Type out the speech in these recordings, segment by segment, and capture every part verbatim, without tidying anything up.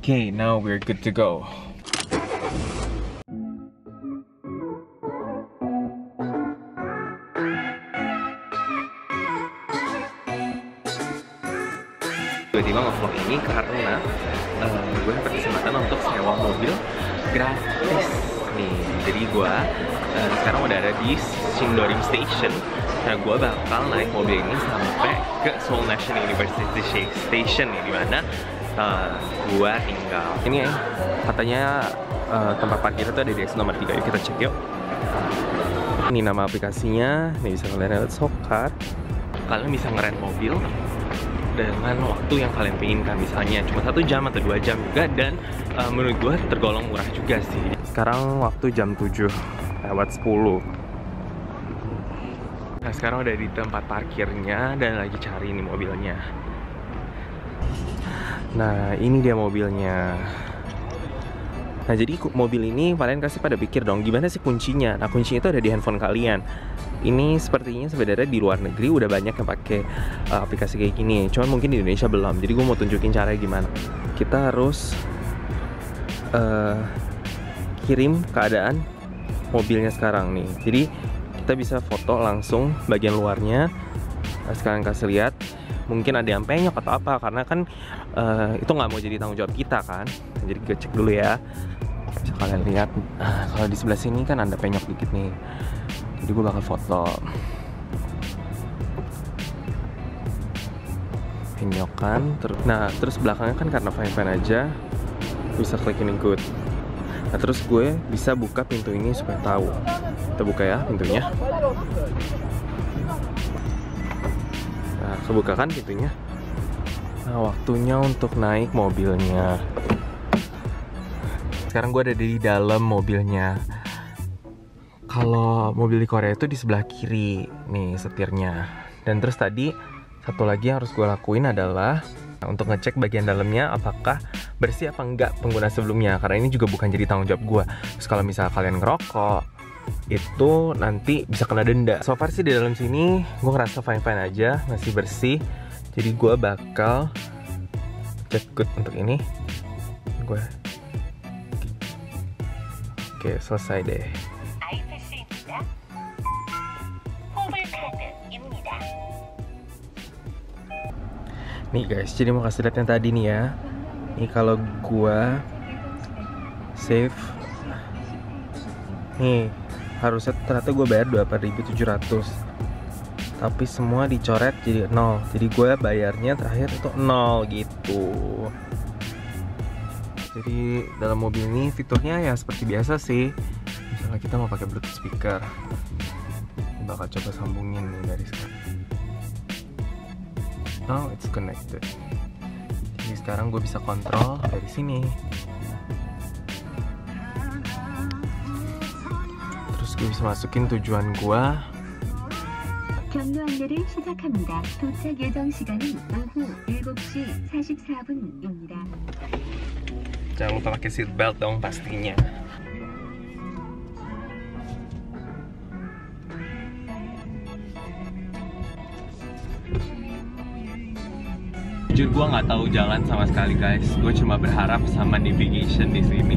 Okay, now we're good to go. Tiba-tiba nge-vlog ini karena uh, gue dapat kesempatan untuk sewa mobil gratis nih. Jadi gue uh, sekarang udah ada di Sindorim Station. Nah, gue bakal naik mobil ini sampai ke Seoul National University Station nih, dimana uh, gue tinggal. Ini ya, katanya uh, tempat parkir itu ada di exit nomor tiga. Yuk kita cek yuk. Ini nama aplikasinya. Nih bisa kalian lihat, Sokar. Kalian bisa ngerent mobil dengan waktu yang kalian inginkan, misalnya cuma satu jam atau dua jam juga, dan uh, menurut gue tergolong murah juga sih. Sekarang waktu jam tujuh lewat sepuluh. Nah, sekarang udah di tempat parkirnya dan lagi cari nih mobilnya. Nah, ini dia mobilnya. Nah, jadi mobil ini kalian pasti pada pikir dong, gimana sih kuncinya? Nah, kuncinya itu ada di handphone kalian. Ini sepertinya sebenarnya di luar negeri udah banyak yang pakai uh, aplikasi kayak gini. Cuman mungkin di Indonesia belum. Jadi gue mau tunjukin caranya gimana. Kita harus uh, kirim keadaan mobilnya sekarang nih. Jadi kita bisa foto langsung bagian luarnya. Nah, sekarang kasih lihat. Mungkin ada yang penyok atau apa, karena kan uh, itu nggak mau jadi tanggung jawab kita kan. Jadi gue cek dulu ya. Bisa kalian lihat. Uh, kalau di sebelah sini kan ada penyok dikit nih. Jadi gue bakal foto penyokan ter nah terus belakangnya kan karena fine-fine aja, bisa klik ini good. Nah terus gue bisa buka pintu ini supaya tahu. Kita buka ya pintunya. Nah kebuka kan pintunya. Nah waktunya untuk naik mobilnya. Sekarang gue ada di dalam mobilnya. Kalau mobil di Korea itu di sebelah kiri nih setirnya. Dan terus tadi satu lagi yang harus gue lakuin adalah untuk ngecek bagian dalamnya apakah bersih apa enggak pengguna sebelumnya, karena ini juga bukan jadi tanggung jawab gue. Terus kalau misalnya kalian ngerokok itu nanti bisa kena denda. So far sih di dalam sini gue ngerasa fine-fine aja, masih bersih. Jadi gue bakal cek good untuk ini. Gue oke selesai deh. Nih guys, jadi mau kasih lihat yang tadi nih ya. Ini kalau gua save, nih harusnya ternyata gua bayar dua puluh ribu tujuh ratus, tapi semua dicoret jadi nol. Jadi gua bayarnya terakhir itu nol gitu. Jadi dalam mobil ini fiturnya ya seperti biasa sih. Misalnya kita mau pakai Bluetooth speaker, bakal coba sambungin nih dari sekarang. Now it's connected. Jadi sekarang gue bisa kontrol dari sini. Terus gue bisa masukin tujuan gue. 경로 안내를 시작합니다. 도착 예정 시간은 오후 일곱 시 사십사 분입니다. Jangan lupa pakai seat belt dong pastinya. Jujur gue nggak tahu jalan sama sekali guys. Gue cuma berharap sama navigation di sini.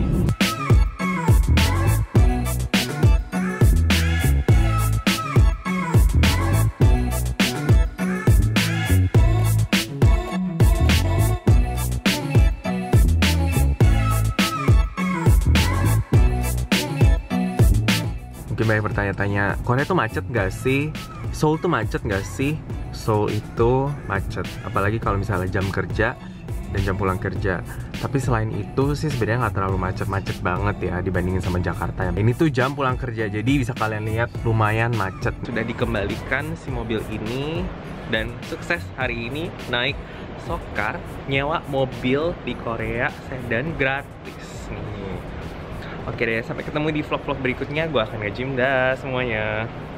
Mungkin banyak bertanya-tanya, Korea tuh macet nggak sih? Seoul tuh macet nggak sih? Seoul itu macet, apalagi kalau misalnya jam kerja dan jam pulang kerja. Tapi selain itu sih sebenarnya nggak terlalu macet-macet banget ya dibandingin sama Jakarta. Ini tuh jam pulang kerja, jadi bisa kalian lihat lumayan macet. Sudah dikembalikan si mobil ini dan sukses hari ini naik Sokar, nyewa mobil di Korea sedan gratis nih. Oke deh, sampai ketemu di vlog-vlog berikutnya. Gue akan nge-gym dah semuanya.